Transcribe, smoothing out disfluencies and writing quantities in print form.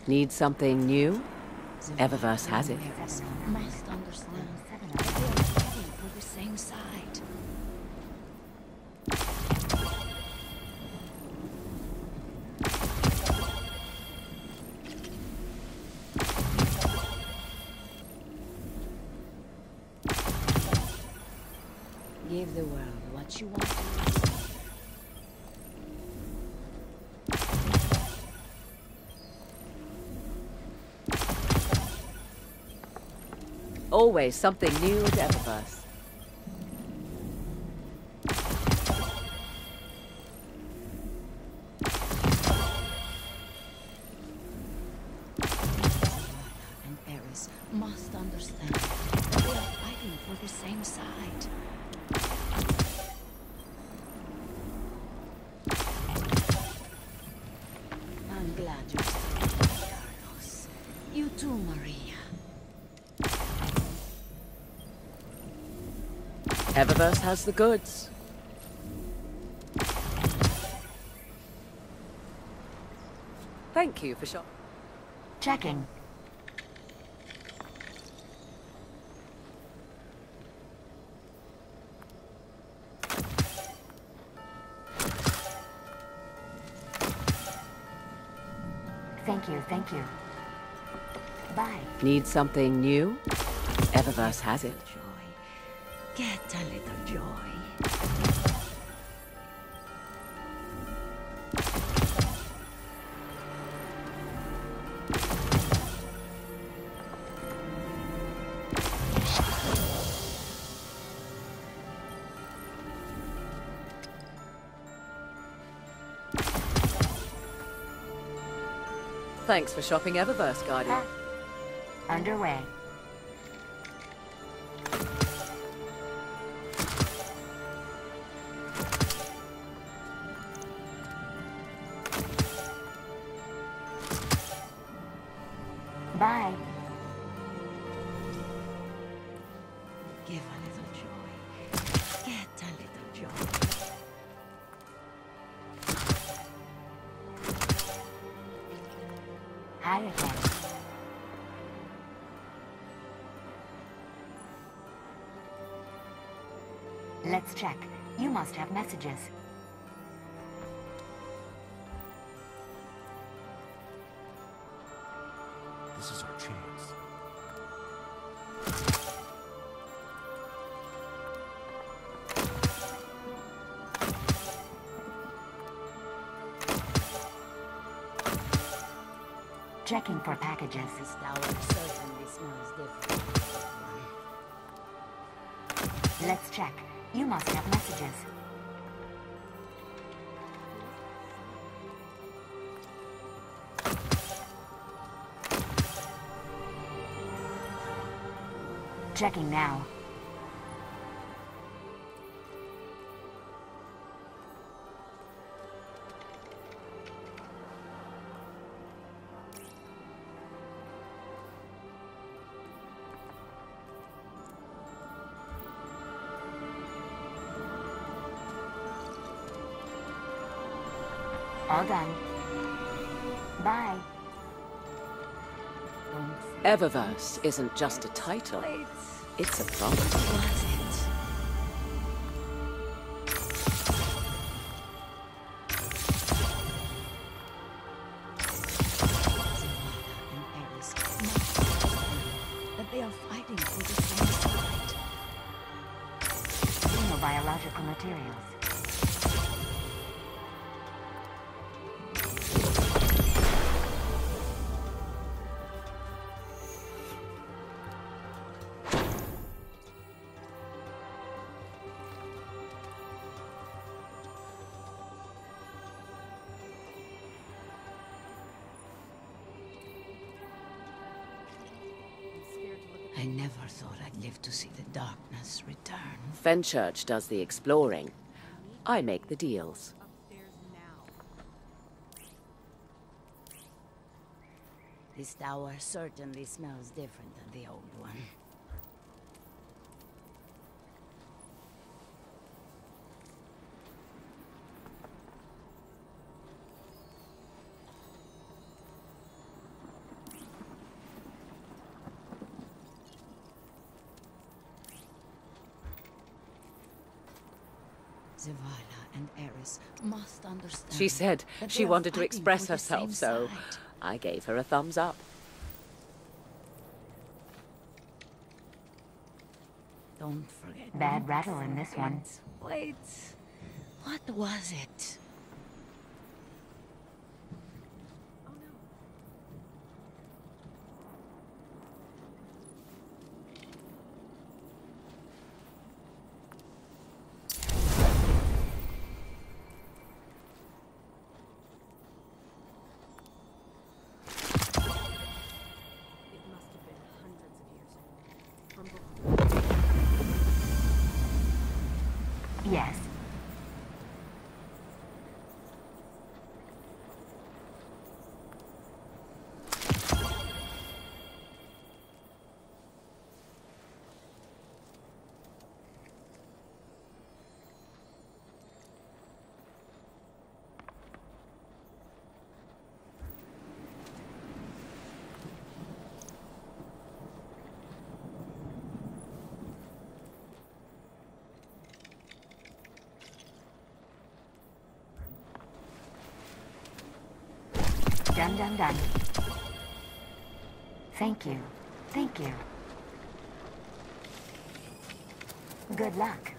Need something new? Eververse has it. Must understand. They're fighting for the same side. Give the world what you want to do. Always something new at Eververse. And Eris must understand that they are fighting for the same side. I'm glad you're still here, Carlos. You too, Maria. Eververse has the goods. Thank you for shop. Checking. Thank you. Bye. Need something new? Eververse has it. Joy. Get a little joy. Thanks for shopping Eververse, Guardian. Underway. Bye. Give a little joy. Get a little joy. Hi again. Let's check. You must have messages. This is our chance. Checking for packages. This tower certainly smells different. Let's check. You must have messages. Checking now. All done. Bye. Eververse isn't just a title. It's a promise. Was it? and Eris must understand that they are fighting for the same side. Xenobiological materials. I never thought I'd live to see the darkness return. Fenchurch does the exploring. I make the deals. This tower certainly smells different than the old one. Zavala and Eris must understand. She said that she they are wanted to fighting express for the same herself, so side. I gave her a thumbs up. Don't forget. Bad rattle in this one. Wait. What was it? Yes. Done, done, done. Thank you. Thank you. Good luck.